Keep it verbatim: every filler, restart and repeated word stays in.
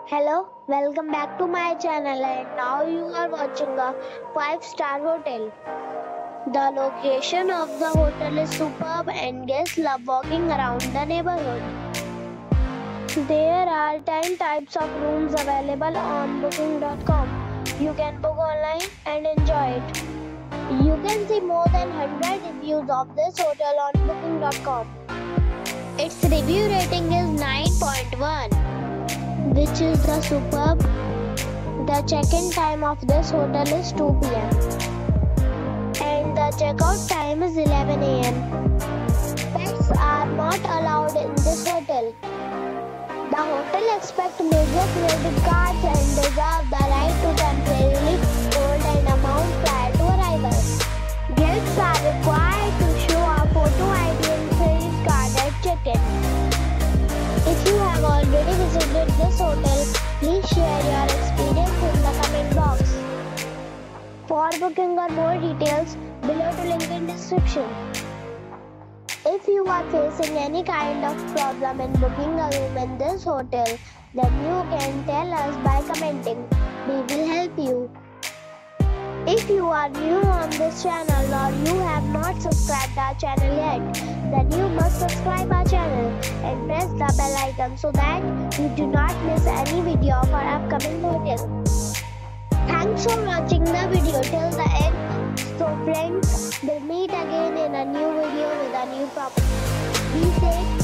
Hello, welcome back to my channel, and now you are watching a five star hotel. The location of the hotel is superb and guests love walking around the neighborhood. There are ten types of rooms available on booking dot com. You can book online and enjoy it. You can see more than one hundred reviews of this hotel on booking dot com. Its review rating is nine point one. Which is the superb. The check-in time of this hotel is two p m and the checkout time is eleven a m Pets are not allowed in this hotel. The hotel accepts major credit cards and reserves the right to temporarily hold an amount prior to arrival. Guests are required to show a photo I D and credit card at check-in. If you have already visited this hotel, please share your experience in the comment box. For booking or more details, below the link in description. If you are facing any kind of problem in booking a room in this hotel, then you can tell us by commenting. We will help you. If you are new on this channel or you have not subscribed our channel yet, then you must subscribe our channel and press the bell icon so that you do not miss any video of our upcoming hotel. Thanks for watching the video till the end. So friends, we'll meet again in a new video with a new property. Be safe.